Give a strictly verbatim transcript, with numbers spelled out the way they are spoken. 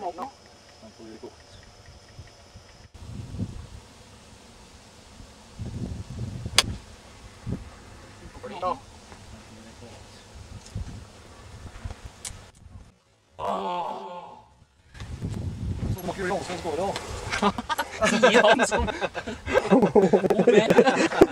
nå. Den får vi godt. Da. Så må ikke gjøre noen som skårer da. Sier han som...